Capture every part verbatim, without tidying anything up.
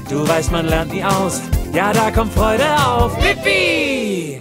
Du weißt, man lernt nie aus. Ja, da kommt Freude auf. Lippi!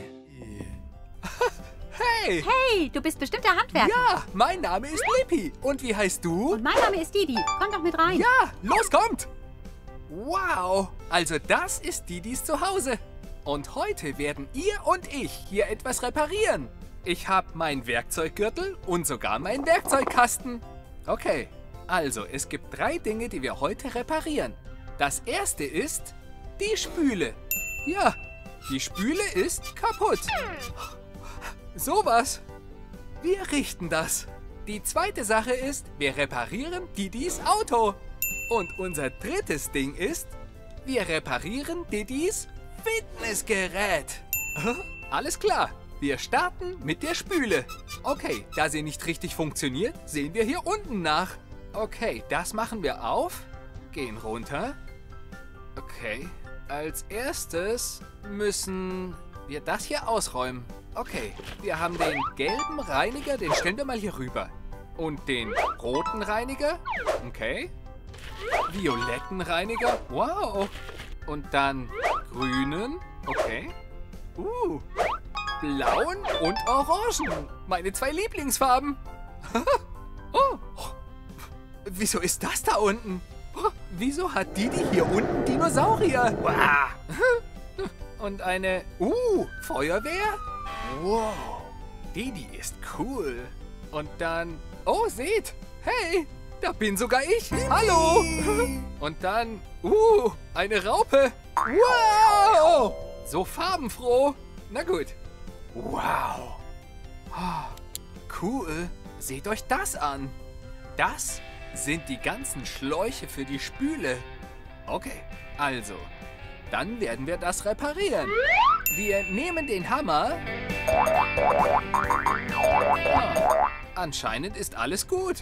Hey! Hey, du bist bestimmt der Handwerker. Ja, mein Name ist Lippi. Und wie heißt du? Und mein Name ist Didi. Komm doch mit rein. Ja, los, kommt! Wow, also das ist Didis Zuhause. Und heute werden ihr und ich hier etwas reparieren. Ich habe meinen Werkzeuggürtel und sogar meinen Werkzeugkasten. Okay, also es gibt drei Dinge, die wir heute reparieren. Das erste ist die Spüle. Ja, die Spüle ist kaputt. Sowas. Wir richten das. Die zweite Sache ist, wir reparieren Didis Auto. Und unser drittes Ding ist, wir reparieren Didis Fitnessgerät. Alles klar, wir starten mit der Spüle. Okay, da sie nicht richtig funktioniert, sehen wir hier unten nach. Okay, das machen wir auf, gehen runter. Okay, als erstes müssen wir das hier ausräumen. Okay, wir haben den gelben Reiniger, den stellen wir mal hier rüber. Und den roten Reiniger, okay. Violetten Reiniger, wow. Und dann grünen, okay. Uh, blauen und orangen, meine zwei Lieblingsfarben. Oh, wieso ist das da unten? Wieso hat Didi hier unten Dinosaurier? Und eine, uh, Feuerwehr? Wow, Didi ist cool. Und dann, oh, seht, hey, da bin sogar ich. Hallo. Und dann, uh, eine Raupe. Wow, so farbenfroh. Na gut. Wow. Cool, seht euch das an. Das sind die ganzen Schläuche für die Spüle. Okay, also, dann werden wir das reparieren. Wir nehmen den Hammer. Ah, anscheinend ist alles gut.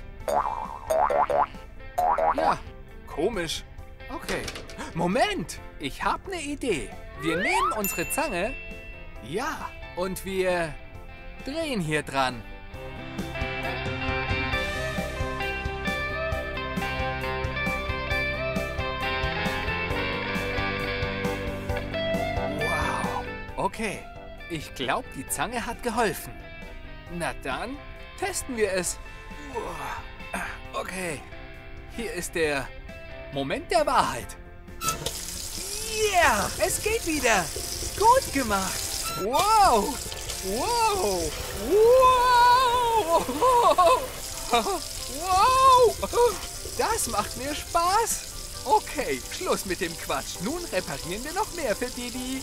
Ja, komisch. Okay, Moment, ich habe eine Idee. Wir nehmen unsere Zange. Ja, und wir drehen hier dran. Okay, ich glaube, die Zange hat geholfen. Na dann, testen wir es. Okay, hier ist der Moment der Wahrheit. Yeah, es geht wieder. Gut gemacht. Wow, wow, wow, wow. Das macht mir Spaß. Okay, Schluss mit dem Quatsch. Nun reparieren wir noch mehr für Didi.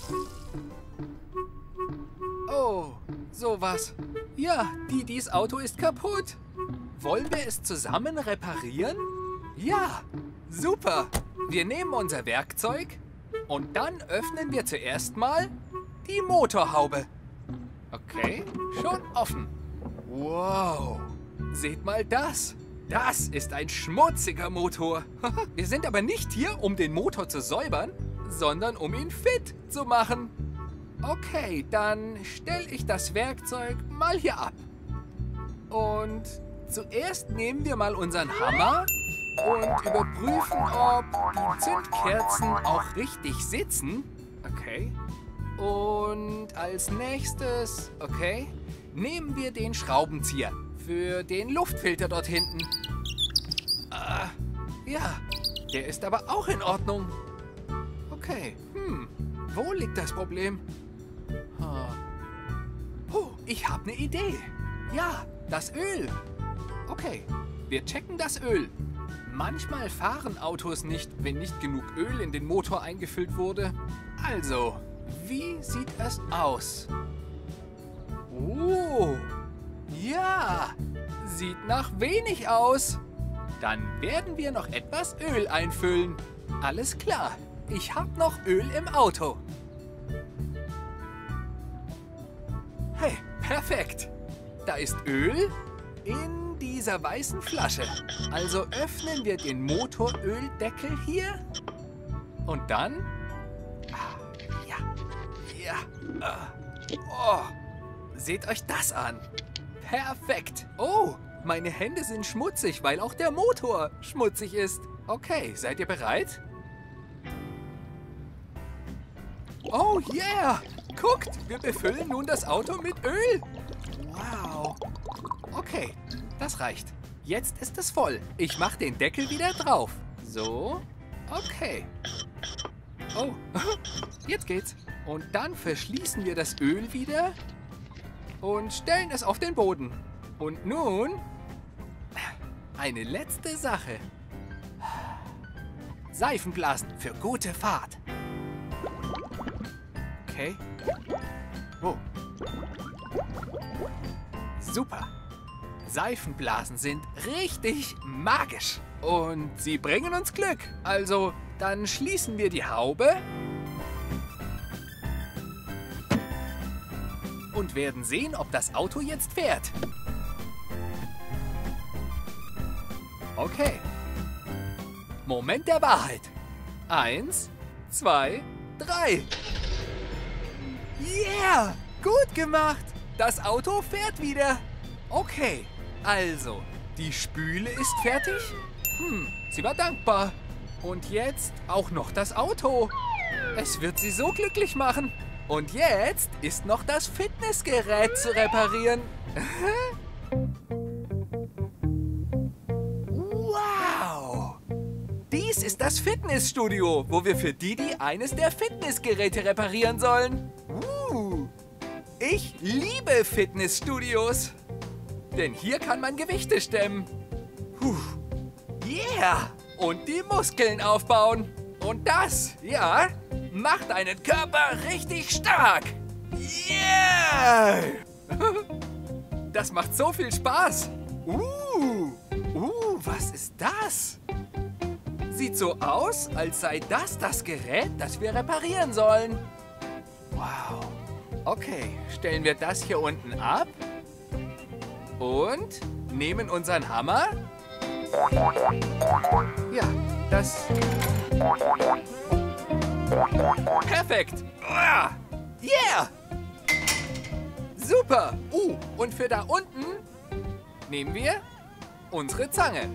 Oh, sowas. Ja, Didis Auto ist kaputt. Wollen wir es zusammen reparieren? Ja, super. Wir nehmen unser Werkzeug und dann öffnen wir zuerst mal die Motorhaube. Okay, schon offen. Wow, seht mal das. Das ist ein schmutziger Motor. Wir sind aber nicht hier, um den Motor zu säubern, sondern um ihn fit zu machen. Okay, dann stelle ich das Werkzeug mal hier ab. Und zuerst nehmen wir mal unseren Hammer und überprüfen, ob die Zündkerzen auch richtig sitzen. Okay. Und als nächstes, okay, nehmen wir den Schraubenzieher für den Luftfilter dort hinten. Ah, ja, der ist aber auch in Ordnung. Okay, hm, wo liegt das Problem? Oh, ich habe eine Idee. Ja, das Öl. Okay, wir checken das Öl. Manchmal fahren Autos nicht, wenn nicht genug Öl in den Motor eingefüllt wurde. Also, wie sieht es aus? Oh, ja, sieht nach wenig aus. Dann werden wir noch etwas Öl einfüllen. Alles klar, ich habe noch Öl im Auto. Hey, perfekt. Da ist Öl in dieser weißen Flasche. Also öffnen wir den Motoröldeckel hier. Und dann... Ah, ja, ja. Ah, oh, seht euch das an. Perfekt. Oh, meine Hände sind schmutzig, weil auch der Motor schmutzig ist. Okay, seid ihr bereit? Oh yeah! Guckt, wir befüllen nun das Auto mit Öl. Wow. Okay, das reicht. Jetzt ist es voll. Ich mache den Deckel wieder drauf. So, okay. Oh, jetzt geht's. Und dann verschließen wir das Öl wieder und stellen es auf den Boden. Und nun eine letzte Sache. Seifenblasen für gute Fahrt. Okay. Oh. Super. Seifenblasen sind richtig magisch. Und sie bringen uns Glück. Also, dann schließen wir die Haube und werden sehen, ob das Auto jetzt fährt. Okay. Moment der Wahrheit. Eins, zwei, drei. Yeah! Gut gemacht! Das Auto fährt wieder. Okay, also, die Spüle ist fertig. Hm, sie war dankbar. Und jetzt auch noch das Auto. Es wird sie so glücklich machen. Und jetzt ist noch das Fitnessgerät zu reparieren. Wow! Dies ist das Fitnessstudio, wo wir für Didi eines der Fitnessgeräte reparieren sollen. Uh, ich liebe Fitnessstudios. Denn hier kann man Gewichte stemmen. Puh. Yeah! Und die Muskeln aufbauen. Und das, ja, macht einen Körper richtig stark. Yeah! Das macht so viel Spaß. Uh, uh, was ist das? Sieht so aus, als sei das das Gerät, das wir reparieren sollen. Wow. Okay, stellen wir das hier unten ab. Und nehmen unseren Hammer. Ja, das... Perfekt! Yeah! Super! Uh, und für da unten nehmen wir unsere Zange.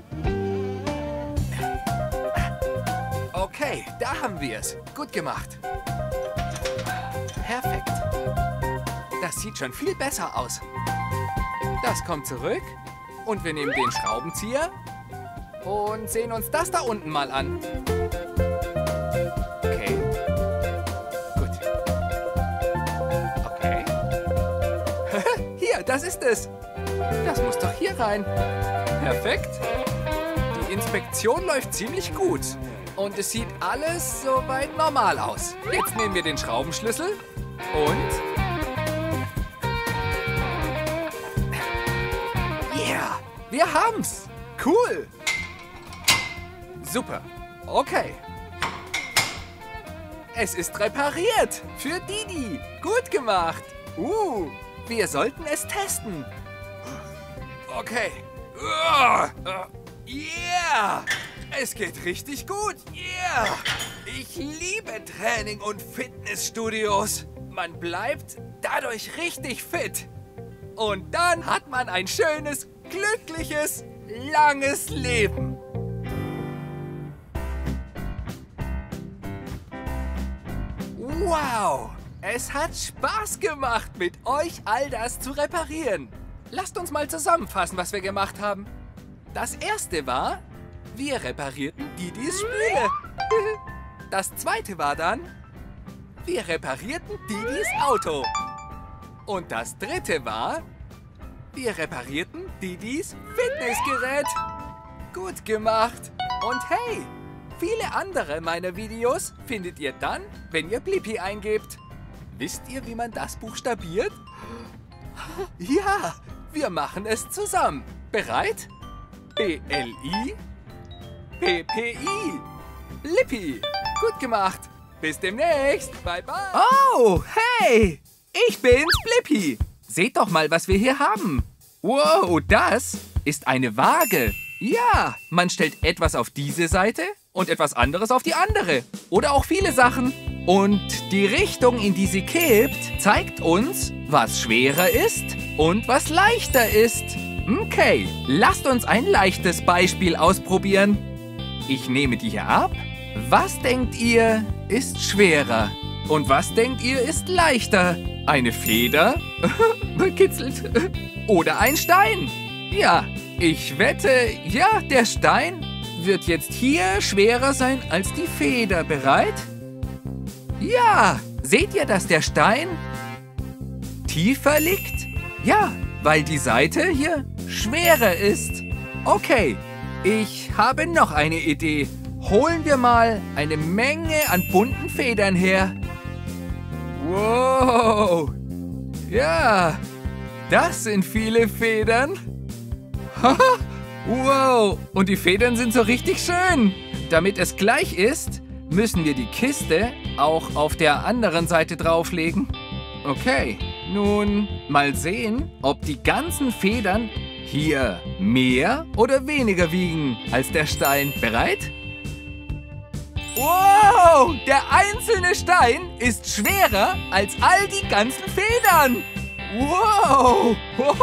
Okay, da haben wir es. Gut gemacht. Perfekt. Das sieht schon viel besser aus. Das kommt zurück und wir nehmen den Schraubenzieher und sehen uns das da unten mal an. Okay. Gut. Okay. Hier, das ist es. Das muss doch hier rein. Perfekt. Die Inspektion läuft ziemlich gut. Und es sieht alles soweit normal aus. Jetzt nehmen wir den Schraubenschlüssel und... Yeah, wir haben's. Cool. Super. Okay. Es ist repariert. Für Didi. Gut gemacht. Uh, wir sollten es testen. Okay. Uh, uh, yeah. Es geht richtig gut. Yeah. Ich liebe Training und Fitnessstudios. Man bleibt dadurch richtig fit. Und dann hat man ein schönes, glückliches, langes Leben. Wow! Es hat Spaß gemacht, mit euch all das zu reparieren. Lasst uns mal zusammenfassen, was wir gemacht haben. Das erste war, wir reparierten Didis Spüle. Das zweite war dann, wir reparierten Didis Auto. Und das dritte war, wir reparierten Didis Fitnessgerät. Gut gemacht. Und hey, viele andere meiner Videos findet ihr dann, wenn ihr Blippi eingebt. Wisst ihr, wie man das buchstabiert? Ja, wir machen es zusammen. Bereit? B L I P P I. Blippi. Gut gemacht. Bis demnächst. Bye, bye. Oh, hey. Ich bin's, Blippi. Seht doch mal, was wir hier haben. Wow, das ist eine Waage. Ja, man stellt etwas auf diese Seite und etwas anderes auf die andere. Oder auch viele Sachen. Und die Richtung, in die sie kippt, zeigt uns, was schwerer ist und was leichter ist. Okay, lasst uns ein leichtes Beispiel ausprobieren. Ich nehme die hier ab. Was denkt ihr, ist schwerer? Und was denkt ihr ist leichter? Eine Feder? Bekitzelt. Oder ein Stein? Ja, ich wette, ja, der Stein wird jetzt hier schwerer sein als die Feder. Bereit? Ja, seht ihr, dass der Stein tiefer liegt? Ja, weil die Seite hier schwerer ist. Okay, ich habe noch eine Idee. Holen wir mal eine Menge an bunten Federn her. Wow. Ja, das sind viele Federn. Wow, und die Federn sind so richtig schön. Damit es gleich ist, müssen wir die Kiste auch auf der anderen Seite drauflegen. Okay, nun mal sehen, ob die ganzen Federn hier mehr oder weniger wiegen als der Stein. Bereit? Wow, der einzelne Stein ist schwerer als all die ganzen Federn. Wow,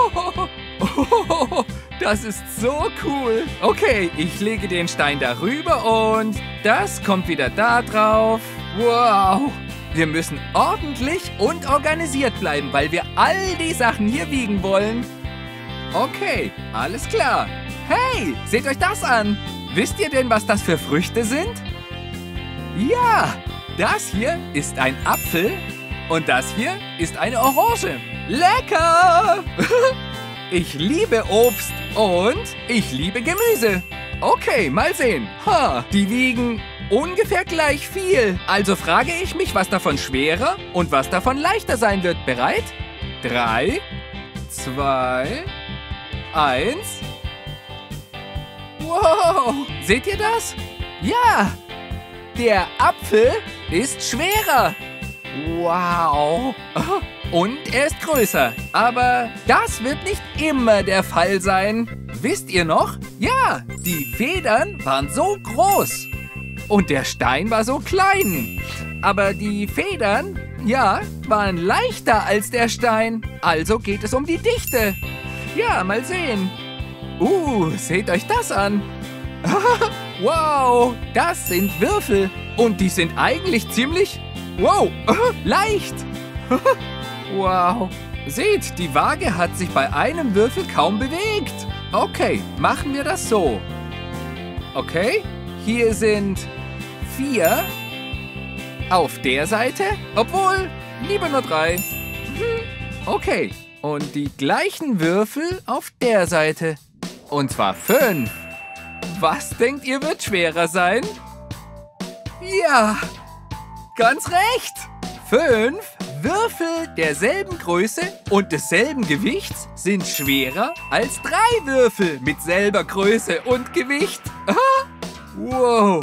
das ist so cool. Okay, ich lege den Stein darüber und das kommt wieder da drauf. Wow. Wir müssen ordentlich und organisiert bleiben, weil wir all die Sachen hier wiegen wollen. Okay, alles klar. Hey, seht euch das an. Wisst ihr denn, was das für Früchte sind? Ja, das hier ist ein Apfel und das hier ist eine Orange. Lecker! Ich liebe Obst und ich liebe Gemüse. Okay, mal sehen. Ha, die wiegen ungefähr gleich viel. Also frage ich mich, was davon schwerer und was davon leichter sein wird. Bereit? Drei, zwei, eins. Wow, seht ihr das? Ja, der Apfel ist schwerer. Wow. Und er ist größer. Aber das wird nicht immer der Fall sein. Wisst ihr noch? Ja, die Federn waren so groß. Und der Stein war so klein. Aber die Federn, ja, waren leichter als der Stein. Also geht es um die Dichte. Ja, mal sehen. Uh, seht euch das an. Wow, das sind Würfel. Und die sind eigentlich ziemlich, wow, leicht. Wow. Seht, die Waage hat sich bei einem Würfel kaum bewegt. Okay, machen wir das so. Okay, hier sind vier auf der Seite, obwohl lieber nur drei. Okay, und die gleichen Würfel auf der Seite. Und zwar fünf. Was denkt ihr wird schwerer sein? Ja, ganz recht. Fünf Würfel derselben Größe und desselben Gewichts sind schwerer als drei Würfel mit selber Größe und Gewicht. Wow.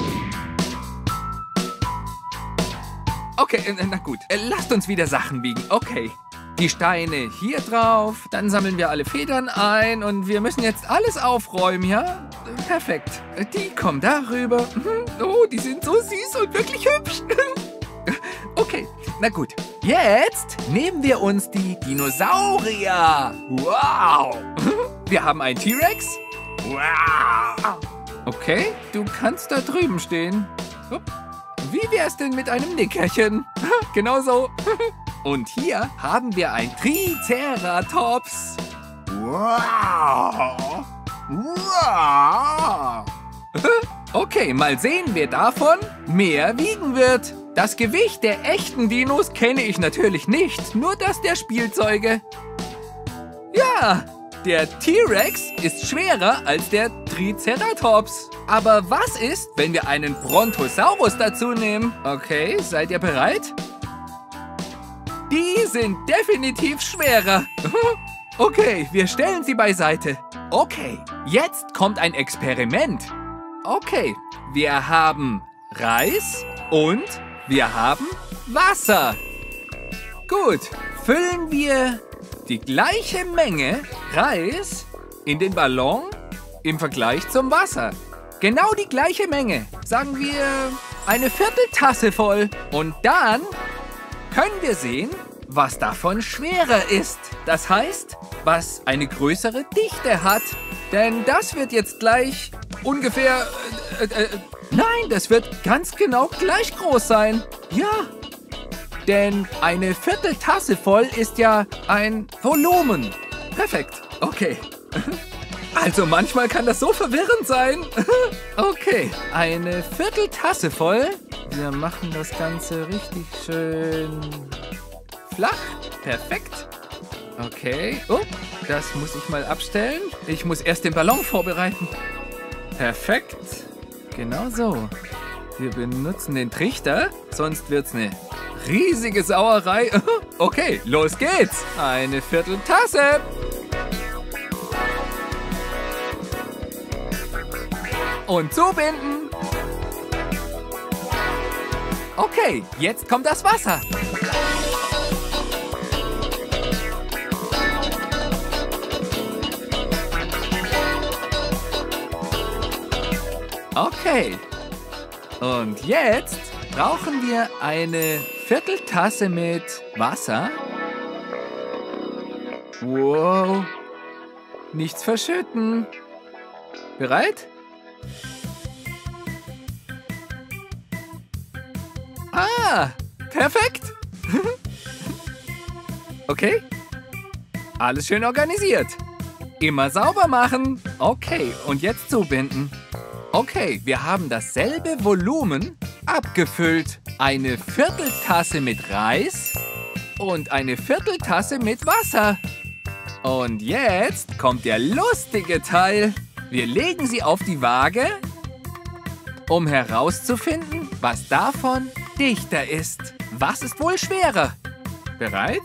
Okay, na gut. Lasst uns wieder Sachen wiegen. Okay. Die Steine hier drauf, dann sammeln wir alle Federn ein und wir müssen jetzt alles aufräumen, ja? Perfekt. Die kommen darüber. Oh, die sind so süß und wirklich hübsch. Okay, na gut. Jetzt nehmen wir uns die Dinosaurier. Wow. Wir haben einen T-Rex. Wow. Okay, du kannst da drüben stehen. Wie wär's denn mit einem Nickerchen? Genau so. Und hier haben wir ein Triceratops. Wow. Wow. Okay, mal sehen, wer davon mehr wiegen wird. Das Gewicht der echten Dinos kenne ich natürlich nicht, nur das der Spielzeuge. Ja, der T-Rex ist schwerer als der Triceratops. Aber was ist, wenn wir einen Brontosaurus dazu nehmen? Okay, seid ihr bereit? Die sind definitiv schwerer. Okay, wir stellen sie beiseite. Okay, jetzt kommt ein Experiment. Okay, wir haben Reis und wir haben Wasser. Gut, füllen wir die gleiche Menge Reis in den Ballon im Vergleich zum Wasser. Genau die gleiche Menge. Sagen wir eine Vierteltasse voll. Und dann können wir sehen, was davon schwerer ist. Das heißt, was eine größere Dichte hat. Denn das wird jetzt gleich ungefähr... Äh, äh, nein, das wird ganz genau gleich groß sein. Ja, Denn eine Vierteltasse voll ist ja ein Volumen. Perfekt. Okay. Also manchmal kann das so verwirrend sein. Okay, eine Vierteltasse voll. Wir machen das Ganze richtig schön flach. Perfekt. Okay. Oh, das muss ich mal abstellen. Ich muss erst den Ballon vorbereiten. Perfekt. Genau so. Wir benutzen den Trichter, sonst wird's eine riesige Sauerei. Okay, los geht's. Eine Vierteltasse. Und zubinden. Okay, jetzt kommt das Wasser. Okay. Und jetzt brauchen wir eine Vierteltasse mit Wasser. Wow. Nichts verschütten. Bereit? Ah, perfekt. Okay. Alles schön organisiert. Immer sauber machen. Okay, und jetzt zubinden. Okay, wir haben dasselbe Volumen abgefüllt. Eine Vierteltasse mit Reis und eine Vierteltasse mit Wasser. Und jetzt kommt der lustige Teil. Wir legen sie auf die Waage, um herauszufinden, was davon dichter ist. Was ist wohl schwerer? Bereit?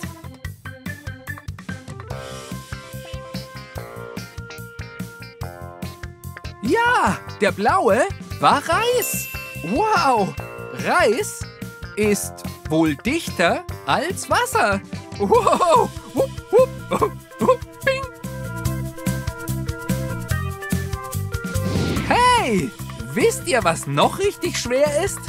Ja, der blaue war Reis. Wow, Reis ist wohl dichter als Wasser. Wow, wupp, wupp, wupp, wupp, bing. Hey, wisst ihr, was noch richtig schwer ist?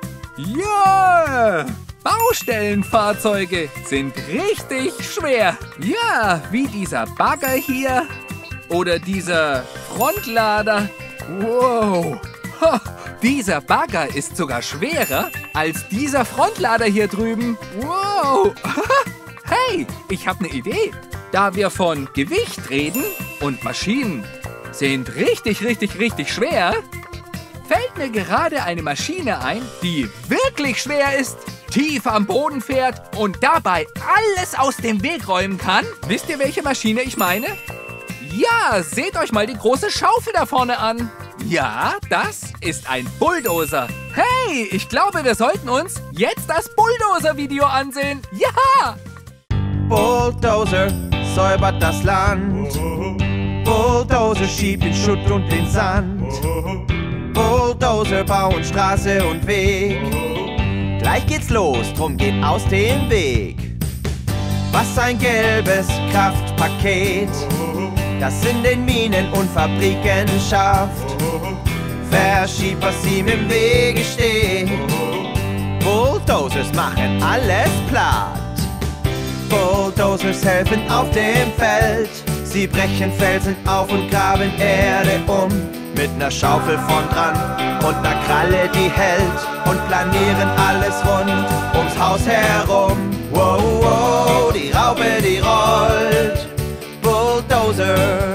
Ja, Baustellenfahrzeuge sind richtig schwer. Ja, wie dieser Bagger hier oder dieser Frontlader. Wow, ha, dieser Bagger ist sogar schwerer als dieser Frontlader hier drüben. Wow, hey, ich habe eine Idee. Da wir von Gewicht reden und Maschinen sind richtig, richtig, richtig schwer, fällt mir gerade eine Maschine ein, die wirklich schwer ist, tief am Boden fährt und dabei alles aus dem Weg räumen kann. Wisst ihr, welche Maschine ich meine? Ja, seht euch mal die große Schaufel da vorne an. Ja, das ist ein Bulldozer. Hey, ich glaube, wir sollten uns jetzt das Bulldozer-Video ansehen. Ja! Bulldozer säubert das Land. Bulldozer schiebt den Schutt und den Sand. Bulldozer bauen Straße und Weg. Gleich geht's los, drum geht aus dem Weg. Was ein gelbes Kraftpaket, das in den Minen und Fabriken schafft. Verschiebt, was ihm im Wege steht. Bulldozers machen alles platt. Bulldozers helfen auf dem Feld. Sie brechen Felsen auf und graben Erde um. Mit ner Schaufel vorn dran und ner Kralle, die hält. Und planieren alles rund ums Haus herum. Wow, wow, die Raupe, die rollt. Bulldozer.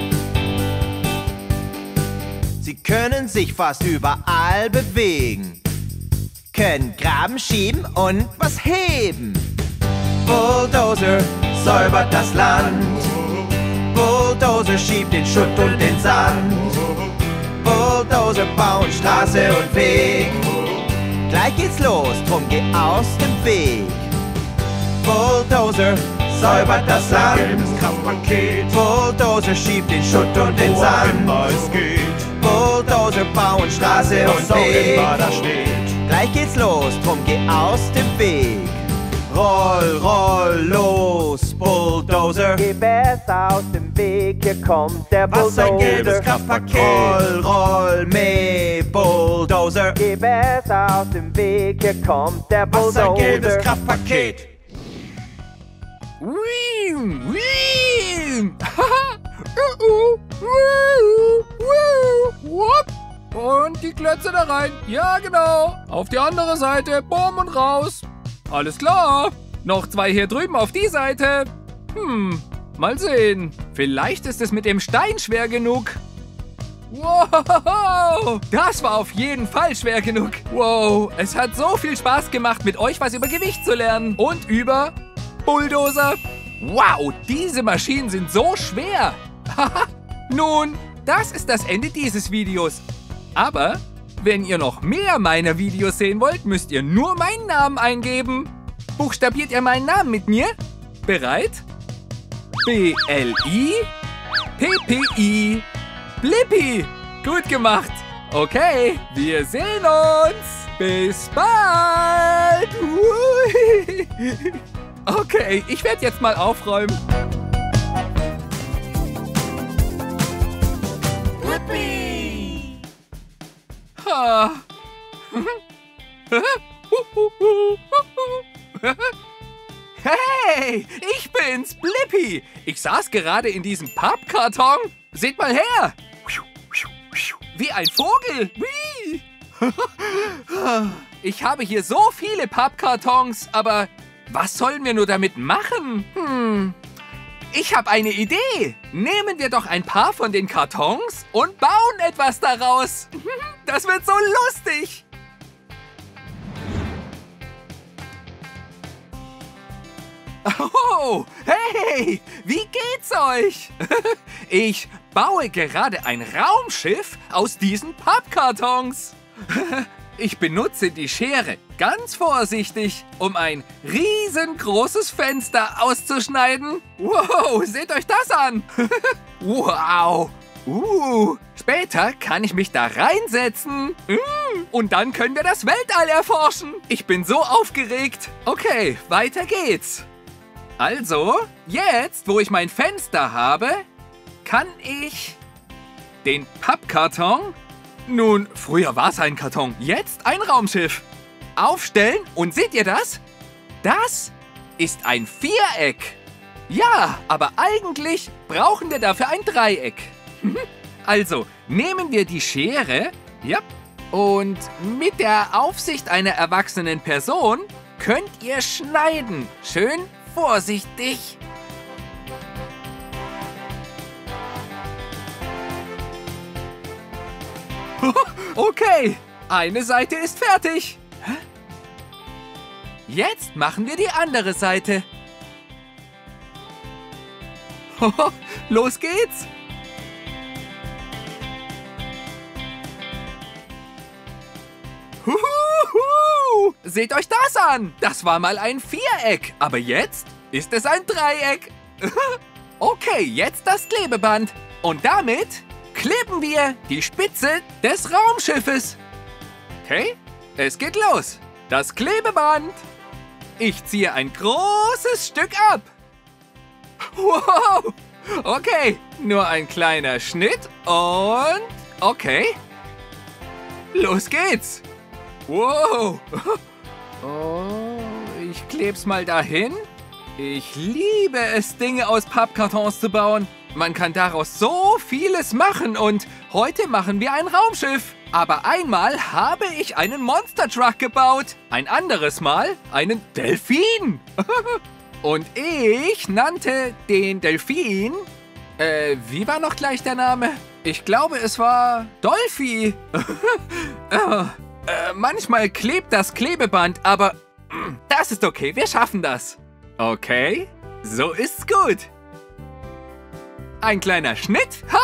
Sie können sich fast überall bewegen. Können graben, schieben und was heben. Bulldozer säubert das Land. Bulldozer schiebt den Schutt und den Sand. Bulldozer bauen Straße und Weg. Gleich geht's los, drum geh aus dem Weg. Bulldozer säubert das Land. Bulldozer schiebt den Schutt und den Sand. Bulldozer bauen Straße und Weg. Gleich geht's los, drum geh aus dem Weg. Roll, roll, los, Bulldozer. Geh besser aus dem Weg, hier kommt der Bulldozer. Was ein gelbes Kraftpaket. Roll, roll, meh, Bulldozer. Geh besser aus dem Weg, hier kommt der Bulldozer. Was ein gelbes Kraftpaket. Wiem, wiem. Und die Klötze da rein. Ja, genau. Auf die andere Seite. Bumm und raus. Alles klar. Noch zwei hier drüben auf die Seite. Hm, mal sehen. Vielleicht ist es mit dem Stein schwer genug. Wow, das war auf jeden Fall schwer genug. Wow, es hat so viel Spaß gemacht, mit euch was über Gewicht zu lernen. Und über Bulldozer. Wow, diese Maschinen sind so schwer. Nun, das ist das Ende dieses Videos. Aber wenn ihr noch mehr meiner Videos sehen wollt, müsst ihr nur meinen Namen eingeben. Buchstabiert ihr meinen Namen mit mir? Bereit? B L I P P I. Blippi. Gut gemacht. Okay, wir sehen uns. Bis bald. Okay, ich werde jetzt mal aufräumen. Blippi. Ha. Hey, ich bin's, Blippi. Ich saß gerade in diesem Pappkarton. Seht mal her. Wie ein Vogel. Ich habe hier so viele Pappkartons, aber was sollen wir nur damit machen? Hm. Ich habe eine Idee. Nehmen wir doch ein paar von den Kartons und bauen etwas daraus. Das wird so lustig. Oh, hey, wie geht's euch? Ich baue gerade ein Raumschiff aus diesen Pappkartons. Ich benutze die Schere ganz vorsichtig, um ein riesengroßes Fenster auszuschneiden. Wow, seht euch das an. Wow. Uh, später kann ich mich da reinsetzen. Mm, und dann können wir das Weltall erforschen. Ich bin so aufgeregt. Okay, weiter geht's. Also, jetzt, wo ich mein Fenster habe, kann ich den Pappkarton, nun, früher war es ein Karton, jetzt ein Raumschiff, aufstellen. Und seht ihr das? Das ist ein Viereck. Ja, aber eigentlich brauchen wir dafür ein Dreieck. Also, nehmen wir die Schere, ja, und mit der Aufsicht einer erwachsenen Person könnt ihr schneiden. Schön vorsichtig. Okay, eine Seite ist fertig. Jetzt machen wir die andere Seite. Los geht's. Huhuhu. Seht euch das an. Das war mal ein Viereck, aber jetzt ist es ein Dreieck. Okay, jetzt das Klebeband. Und damit kleben wir die Spitze des Raumschiffes. Okay, es geht los. Das Klebeband. Ich ziehe ein großes Stück ab. Wow. Okay, nur ein kleiner Schnitt und okay. Los geht's. Wow. Oh, ich kleb's mal dahin. Ich liebe es, Dinge aus Pappkartons zu bauen. Man kann daraus so vieles machen und heute machen wir ein Raumschiff. Aber einmal habe ich einen Monster Truck gebaut. Ein anderes Mal einen Delfin. Und ich nannte den Delfin, äh, wie war noch gleich der Name? Ich glaube, es war Dolphy. äh, äh, manchmal klebt das Klebeband, aber äh, das ist okay, wir schaffen das. Okay, so ist's gut. Ein kleiner Schnitt, ha?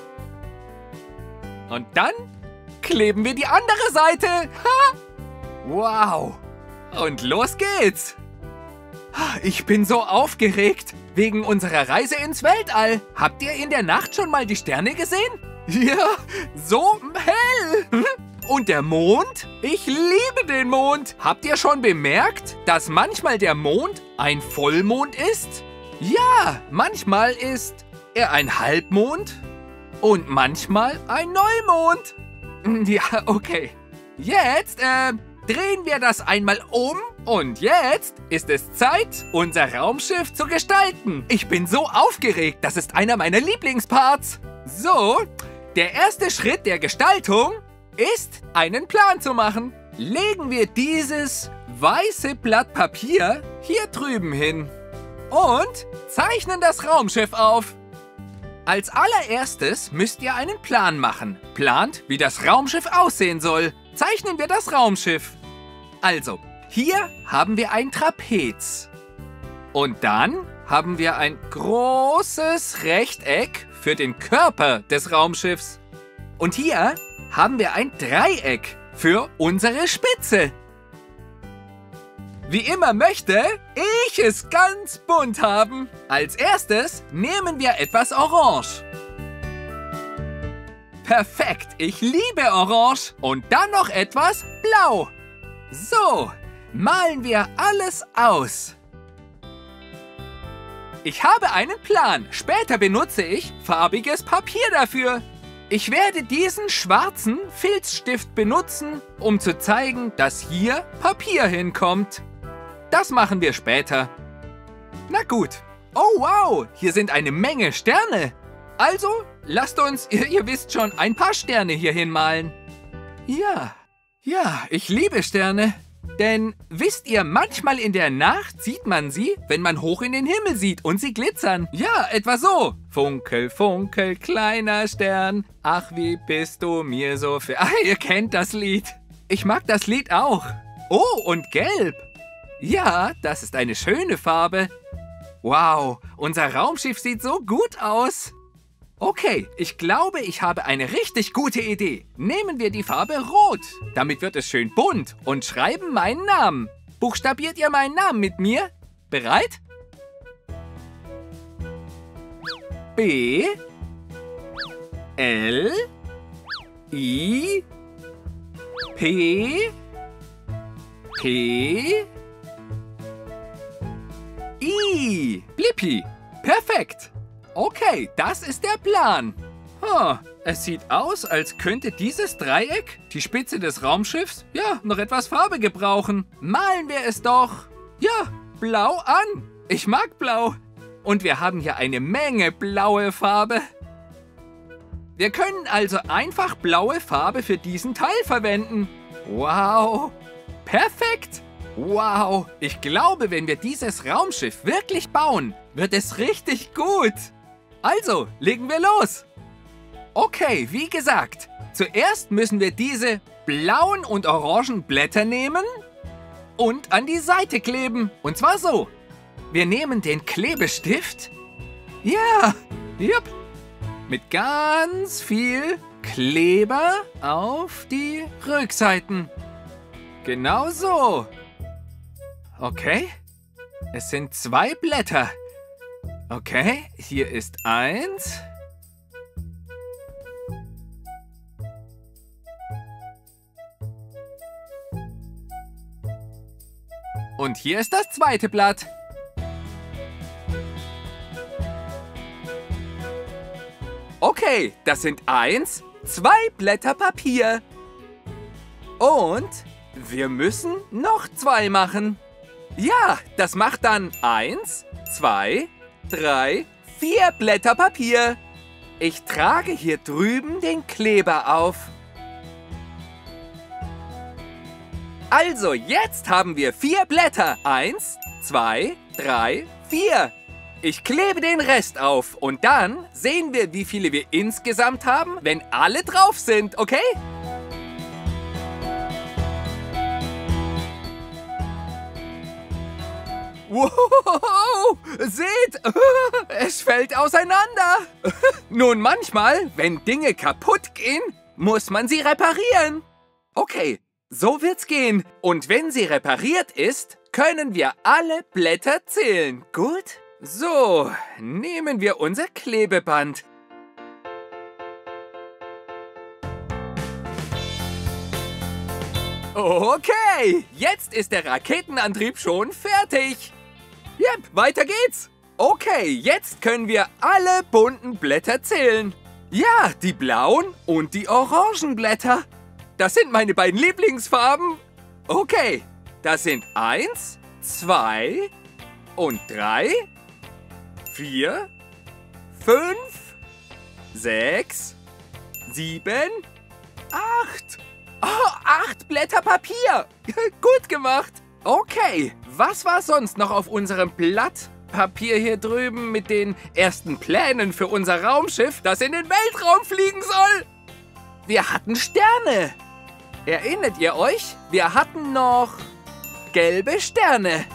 Und dann kleben wir die andere Seite, ha? Wow, und los geht's. Ich bin so aufgeregt wegen unserer Reise ins Weltall. Habt ihr in der Nacht schon mal die Sterne gesehen? Ja, so hell. Und der Mond? Ich liebe den Mond. Habt ihr schon bemerkt, dass manchmal der Mond ein Vollmond ist? Ja, manchmal ist er ein Halbmond und manchmal ein Neumond. Ja, okay. Jetzt, äh, drehen wir das einmal um. Und jetzt ist es Zeit, unser Raumschiff zu gestalten. Ich bin so aufgeregt, das ist einer meiner Lieblingsparts. So, der erste Schritt der Gestaltung ist, einen Plan zu machen. Legen wir dieses weiße Blatt Papier hier drüben hin und zeichnen das Raumschiff auf. Als allererstes müsst ihr einen Plan machen. Plant, wie das Raumschiff aussehen soll. Zeichnen wir das Raumschiff. Also, hier haben wir ein Trapez. Und dann haben wir ein großes Rechteck für den Körper des Raumschiffs. Und hier haben wir ein Dreieck für unsere Spitze. Wie immer möchte ich es ganz bunt haben. Als erstes nehmen wir etwas Orange. Perfekt, ich liebe Orange. Und dann noch etwas Blau. So, malen wir alles aus. Ich habe einen Plan. Später benutze ich farbiges Papier dafür. Ich werde diesen schwarzen Filzstift benutzen, um zu zeigen, dass hier Papier hinkommt. Das machen wir später. Na gut. Oh wow, hier sind eine Menge Sterne. Also, lasst uns, ihr, ihr wisst schon, ein paar Sterne hier hinmalen. Ja, ja, ich liebe Sterne. Denn, wisst ihr, manchmal in der Nacht sieht man sie, wenn man hoch in den Himmel sieht und sie glitzern. Ja, etwa so. Funkel, funkel, kleiner Stern, ach, wie bist du mir so für... Ah, ihr kennt das Lied. Ich mag das Lied auch. Oh, und gelb. Ja, das ist eine schöne Farbe. Wow, unser Raumschiff sieht so gut aus. Okay, ich glaube, ich habe eine richtig gute Idee. Nehmen wir die Farbe Rot. Damit wird es schön bunt und schreiben meinen Namen. Buchstabiert ihr meinen Namen mit mir? Bereit? B L I P P I. Blippi. Perfekt. Okay, das ist der Plan. Huh, es sieht aus, als könnte dieses Dreieck, die Spitze des Raumschiffs, ja, noch etwas Farbe gebrauchen. Malen wir es doch. Ja, blau an. Ich mag blau. Und wir haben hier eine Menge blaue Farbe. Wir können also einfach blaue Farbe für diesen Teil verwenden. Wow. Perfekt. Wow. Ich glaube, wenn wir dieses Raumschiff wirklich bauen, wird es richtig gut. Also, legen wir los. Okay, wie gesagt, zuerst müssen wir diese blauen und orangen Blätter nehmen und an die Seite kleben. Und zwar so. Wir nehmen den Klebestift. Ja, jupp. Mit ganz viel Kleber auf die Rückseiten. Genau so. Okay. Es sind zwei Blätter. Okay, hier ist eins. Und hier ist das zweite Blatt. Okay, das sind eins, zwei Blätter Papier. Und wir müssen noch zwei machen. Ja, das macht dann eins, zwei, drei, vier Blätter Papier. Ich trage hier drüben den Kleber auf. Also, jetzt haben wir vier Blätter. Eins, zwei, drei, vier. Ich klebe den Rest auf und dann sehen wir, wie viele wir insgesamt haben, wenn alle drauf sind, okay? Wow, seht, es fällt auseinander. Nun, manchmal, wenn Dinge kaputt gehen, muss man sie reparieren. Okay, so wird's gehen. Und wenn sie repariert ist, können wir alle Blätter zählen. Gut? So, nehmen wir unser Klebeband. Okay, jetzt ist der Raketenantrieb schon fertig. Yep, weiter geht's. Okay, jetzt können wir alle bunten Blätter zählen. Ja, die blauen und die orangen Blätter. Das sind meine beiden Lieblingsfarben. Okay, das sind eins, zwei und drei, vier, fünf, sechs, sieben, acht Oh, acht Blätter Papier. Gut gemacht. Okay, was war sonst noch auf unserem Blatt Papier hier drüben mit den ersten Plänen für unser Raumschiff, das in den Weltraum fliegen soll? Wir hatten Sterne. Erinnert ihr euch? Wir hatten noch gelbe Sterne.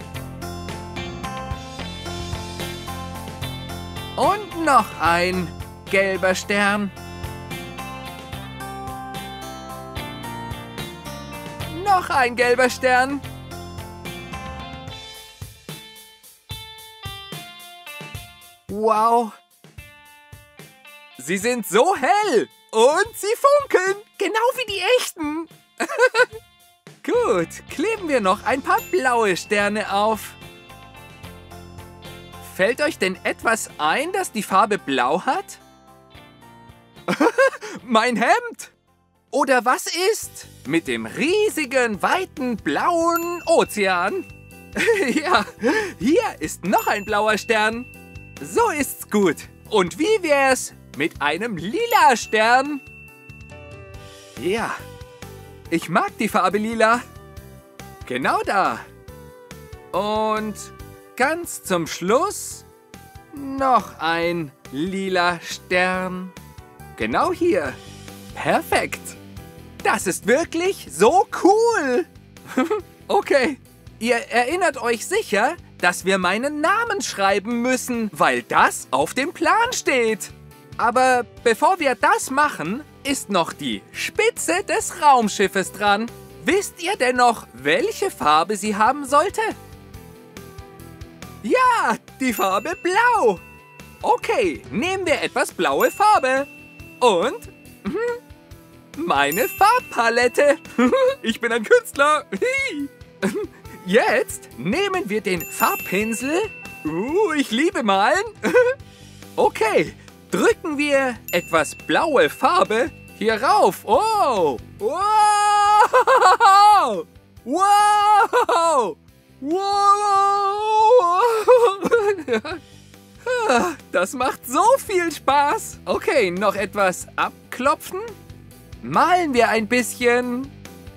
Und noch ein gelber Stern. Noch ein gelber Stern. Wow. Sie sind so hell und sie funkeln, genau wie die echten. Gut, kleben wir noch ein paar blaue Sterne auf. Fällt euch denn etwas ein, das die Farbe blau hat? Mein Hemd! Oder was ist mit dem riesigen, weiten, blauen Ozean? Ja, hier ist noch ein blauer Stern. So ist's gut. Und wie wär's mit einem lila Stern? Ja, ich mag die Farbe lila. Genau da. Und ganz zum Schluss noch ein lila Stern. Genau hier. Perfekt. Das ist wirklich so cool. Okay, ihr erinnert euch sicher, dass wir meinen Namen schreiben müssen, weil das auf dem Plan steht. Aber bevor wir das machen, ist noch die Spitze des Raumschiffes dran. Wisst ihr denn noch, welche Farbe sie haben sollte? Ja, die Farbe Blau. Okay, nehmen wir etwas blaue Farbe. Und meine Farbpalette. Ich bin ein Künstler. Jetzt nehmen wir den Farbpinsel. Uh, ich liebe Malen. Okay, drücken wir etwas blaue Farbe hier rauf. Oh! Wow! Wow! Wow! Das macht so viel Spaß. Okay, noch etwas abklopfen. Malen wir ein bisschen.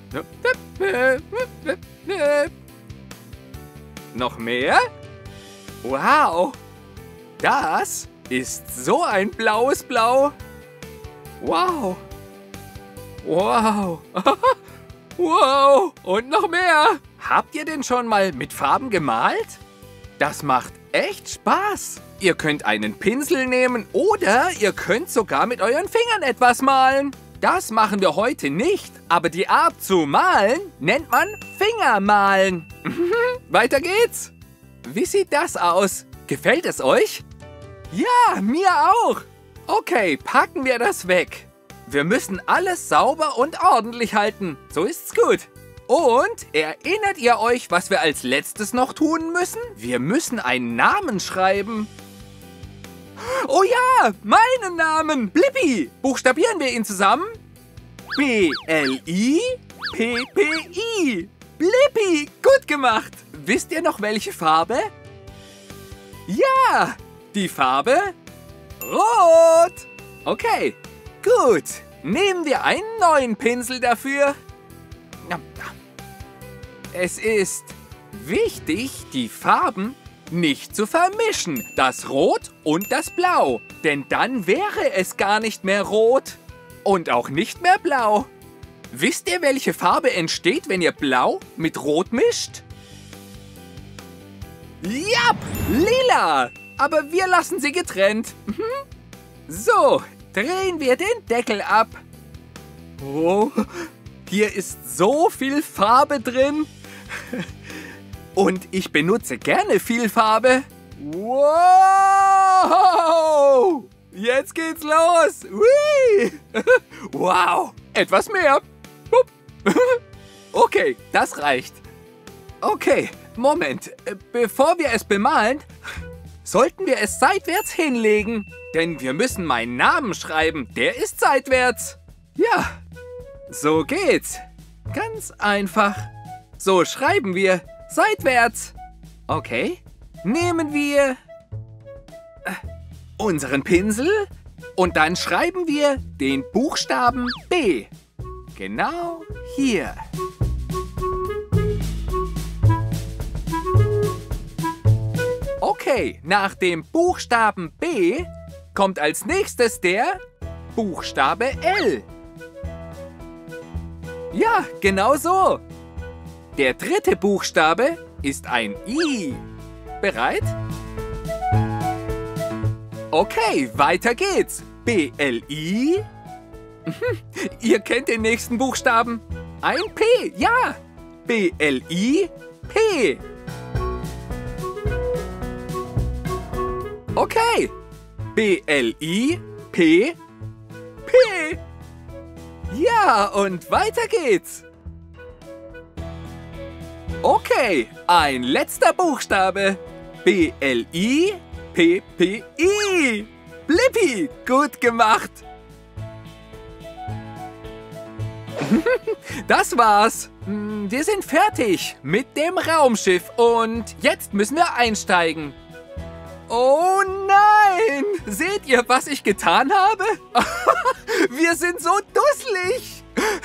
Noch mehr? Wow! Das ist so ein blaues Blau. Wow! Wow! Wow! Und noch mehr! Habt ihr denn schon mal mit Farben gemalt? Das macht echt Spaß. Ihr könnt einen Pinsel nehmen oder ihr könnt sogar mit euren Fingern etwas malen. Das machen wir heute nicht, aber die Art zu malen nennt man Fingermalen. Weiter geht's. Wie sieht das aus? Gefällt es euch? Ja, mir auch. Okay, packen wir das weg. Wir müssen alles sauber und ordentlich halten. So ist's gut. Und erinnert ihr euch, was wir als letztes noch tun müssen? Wir müssen einen Namen schreiben. Oh ja, meinen Namen. Blippi. Buchstabieren wir ihn zusammen? B L I P P I. Blippi. Gut gemacht. Wisst ihr noch, welche Farbe? Ja, die Farbe Rot. Okay, gut. Nehmen wir einen neuen Pinsel dafür. Es ist wichtig, die Farben nicht zu vermischen, das Rot und das Blau. Denn dann wäre es gar nicht mehr rot und auch nicht mehr blau. Wisst ihr, welche Farbe entsteht, wenn ihr Blau mit Rot mischt? Ja, lila. Aber wir lassen sie getrennt. So, drehen wir den Deckel ab. Oh, hier ist so viel Farbe drin. Und ich benutze gerne viel Farbe. Wow! Jetzt geht's los. Hui! Wow! Etwas mehr. Okay, das reicht. Okay, Moment. Bevor wir es bemalen, sollten wir es seitwärts hinlegen. Denn wir müssen meinen Namen schreiben. Der ist seitwärts. Ja, so geht's. Ganz einfach. So schreiben wir seitwärts. Okay, nehmen wir äh, unseren Pinsel und dann schreiben wir den Buchstaben B. Genau hier. Okay, nach dem Buchstaben B kommt als nächstes der Buchstabe L. Ja, genau so. Der dritte Buchstabe ist ein I. Bereit? Okay, weiter geht's. B L I. Ihr kennt den nächsten Buchstaben. Ein P, ja. B L I P. Okay. B L I P P. Ja, und weiter geht's. Okay, ein letzter Buchstabe. B L I P P I. Blippi, gut gemacht. Das war's. Wir sind fertig mit dem Raumschiff und jetzt müssen wir einsteigen. Oh nein! Seht ihr, was ich getan habe? Wir sind so dusselig.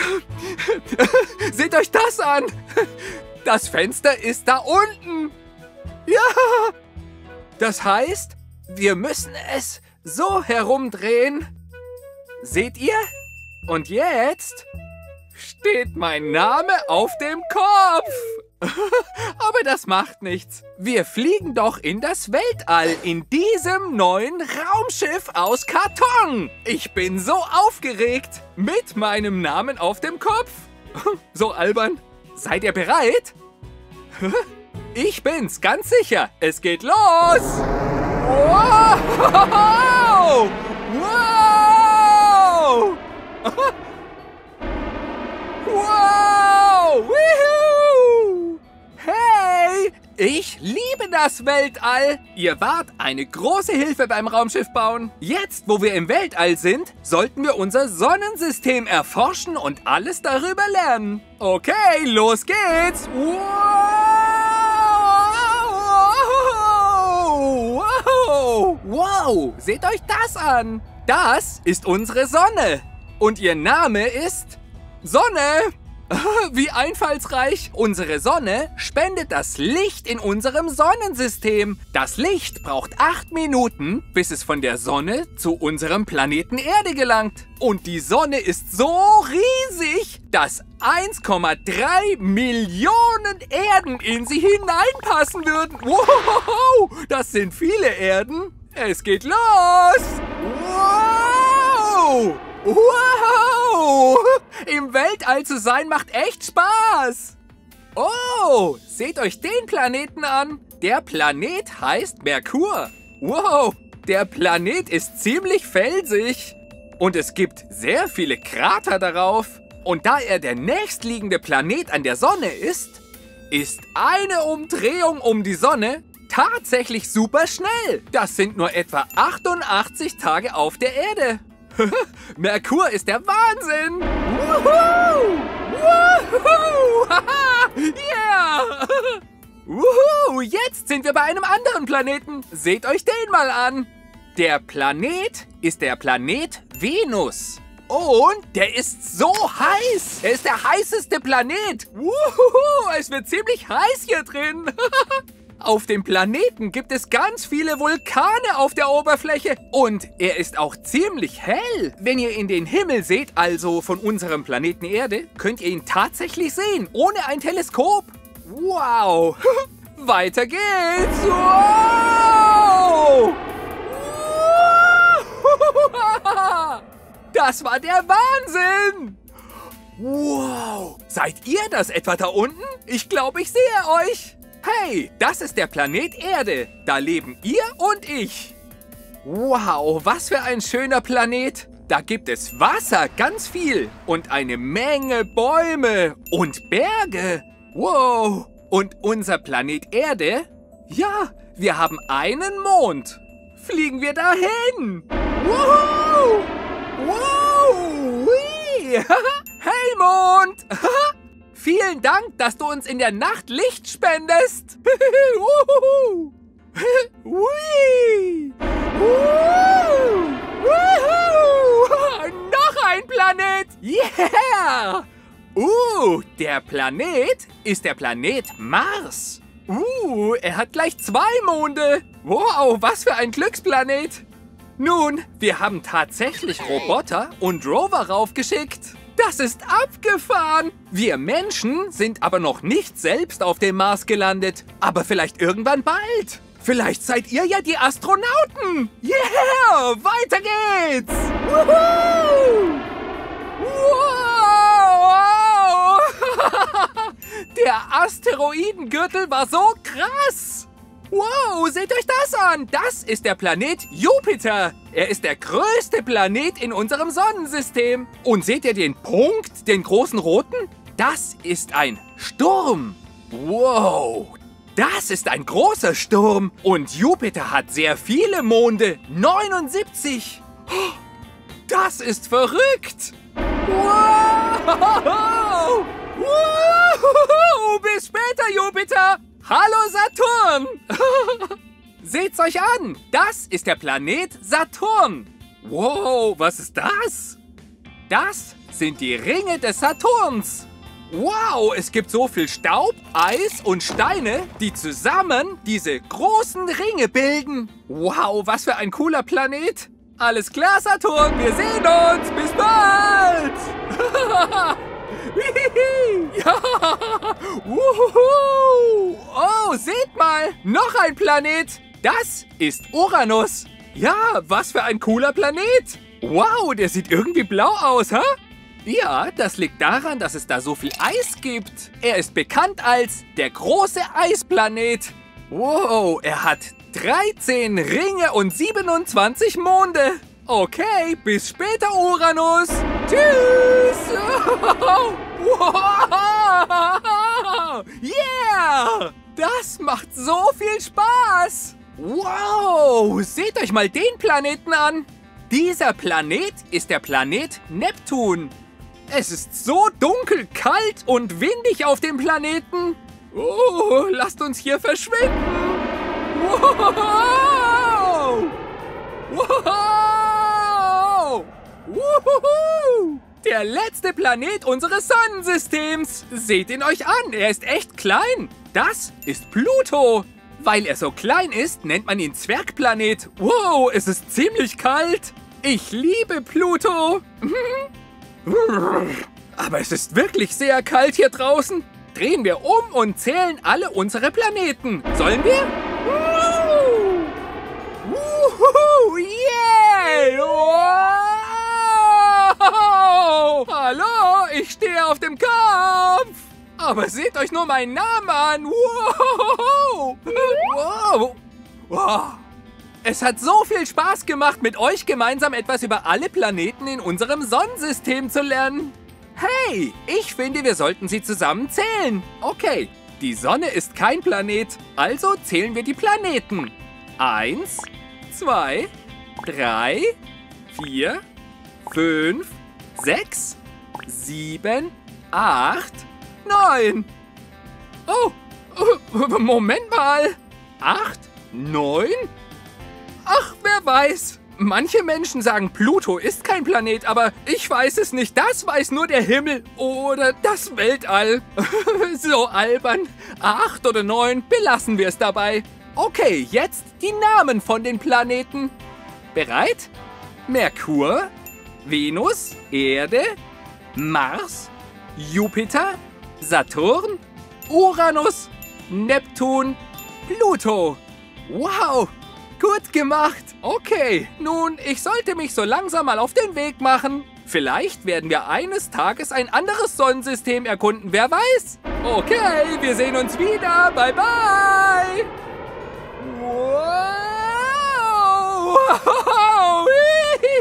Seht euch das an. Das Fenster ist da unten. Ja. Das heißt, wir müssen es so herumdrehen. Seht ihr? Und jetzt steht mein Name auf dem Kopf. Aber das macht nichts. Wir fliegen doch in das Weltall in diesem neuen Raumschiff aus Karton. Ich bin so aufgeregt mit meinem Namen auf dem Kopf. So albern. Seid ihr bereit? Ich bin's, ganz sicher. Es geht los. Wow! Wow! Wow! Woohoo! Hey! Ich liebe das Weltall! Ihr wart eine große Hilfe beim Raumschiff bauen. Jetzt, wo wir im Weltall sind, sollten wir unser Sonnensystem erforschen und alles darüber lernen. Okay, los geht's! Wow! Wow! Wow! Seht euch das an! Das ist unsere Sonne. Und ihr Name ist Sonne. Wie einfallsreich! Unsere Sonne spendet das Licht in unserem Sonnensystem. Das Licht braucht acht Minuten, bis es von der Sonne zu unserem Planeten Erde gelangt. Und die Sonne ist so riesig, dass eins Komma drei Millionen Erden in sie hineinpassen würden. Wow, das sind viele Erden. Es geht los! Wow! Wow! Im Weltall zu sein macht echt Spaß! Oh, seht euch den Planeten an. Der Planet heißt Merkur. Wow, der Planet ist ziemlich felsig. Und es gibt sehr viele Krater darauf. Und da er der nächstliegende Planet an der Sonne ist, ist eine Umdrehung um die Sonne tatsächlich super schnell. Das sind nur etwa achtundachtzig Tage auf der Erde. Merkur ist der Wahnsinn! Wuhu! Wuhu! Yeah! Wuhu! Jetzt sind wir bei einem anderen Planeten. Seht euch den mal an. Der Planet ist der Planet Venus. Und der ist so heiß. Er ist der heißeste Planet. Wuhu! Es wird ziemlich heiß hier drin. Auf dem Planeten gibt es ganz viele Vulkane auf der Oberfläche und er ist auch ziemlich hell. Wenn ihr in den Himmel seht, also von unserem Planeten Erde, könnt ihr ihn tatsächlich sehen, ohne ein Teleskop. Wow! Weiter geht's! Wow! Das war der Wahnsinn! Wow! Seid ihr das etwa da unten? Ich glaube, ich sehe euch. Hey, das ist der Planet Erde. Da leben ihr und ich. Wow, was für ein schöner Planet. Da gibt es Wasser, ganz viel. Und eine Menge Bäume und Berge. Wow. Und unser Planet Erde? Ja, wir haben einen Mond. Fliegen wir dahin. Wow. Wow. Hey, Mond. Vielen Dank, dass du uns in der Nacht Licht spendest. Noch ein Planet. Yeah! Uh, der Planet ist der Planet Mars. Uh, er hat gleich zwei Monde. Wow, was für ein Glücksplanet. Nun, wir haben tatsächlich Roboter und Rover raufgeschickt. Das ist abgefahren. Wir Menschen sind aber noch nicht selbst auf dem Mars gelandet. Aber vielleicht irgendwann bald. Vielleicht seid ihr ja die Astronauten. Yeah, weiter geht's. Woohoo! Wow! Der Asteroidengürtel war so krass. Wow, seht euch das an! Das ist der Planet Jupiter. Er ist der größte Planet in unserem Sonnensystem. Und seht ihr den Punkt, den großen roten? Das ist ein Sturm. Wow, das ist ein großer Sturm. Und Jupiter hat sehr viele Monde, neunundsiebzig. Das ist verrückt. Wow! Wow! Bis später, Jupiter! Hallo Saturn! Seht's euch an! Das ist der Planet Saturn! Wow, was ist das? Das sind die Ringe des Saturns! Wow, es gibt so viel Staub, Eis und Steine, die zusammen diese großen Ringe bilden! Wow, was für ein cooler Planet! Alles klar, Saturn, wir sehen uns! Bis bald! Ja! Wuhu! Oh, seht mal! Noch ein Planet! Das ist Uranus! Ja, was für ein cooler Planet! Wow, der sieht irgendwie blau aus, hä? Ja, das liegt daran, dass es da so viel Eis gibt. Er ist bekannt als der große Eisplanet. Wow, er hat dreizehn Ringe und siebenundzwanzig Monde. Okay, bis später, Uranus. Tschüss. Wow. Yeah. Das macht so viel Spaß. Wow, seht euch mal den Planeten an. Dieser Planet ist der Planet Neptun. Es ist so dunkel, kalt und windig auf dem Planeten. Oh, lasst uns hier verschwinden. Wow! Wow! Wuhu! Der letzte Planet unseres Sonnensystems. Seht ihn euch an, er ist echt klein. Das ist Pluto. Weil er so klein ist, nennt man ihn Zwergplanet. Wow, es ist ziemlich kalt. Ich liebe Pluto. Aber es ist wirklich sehr kalt hier draußen. Drehen wir um und zählen alle unsere Planeten. Sollen wir? Woo! Wuhu! Yeah! Wow! Hallo, ich stehe auf dem Kopf. Aber seht euch nur meinen Namen an. Wow! Wow! Wow! Es hat so viel Spaß gemacht, mit euch gemeinsam etwas über alle Planeten in unserem Sonnensystem zu lernen. Hey, ich finde, wir sollten sie zusammen zählen. Okay, die Sonne ist kein Planet, also zählen wir die Planeten. Eins, zwei, drei, vier, fünf, sechs, sieben, acht, neun. Oh, Moment mal. Acht, neun? Ach, wer weiß. Manche Menschen sagen, Pluto ist kein Planet, aber ich weiß es nicht. Das weiß nur der Himmel oder das Weltall. So albern. Acht oder neun, belassen wir es dabei. Okay, jetzt die Namen von den Planeten. Bereit? Merkur, Venus, Erde, Mars, Jupiter, Saturn, Uranus, Neptun, Pluto. Wow! Gut gemacht. Okay, nun, ich sollte mich so langsam mal auf den Weg machen. Vielleicht werden wir eines Tages ein anderes Sonnensystem erkunden, wer weiß? Okay, wir sehen uns wieder. Bye, bye. Wow.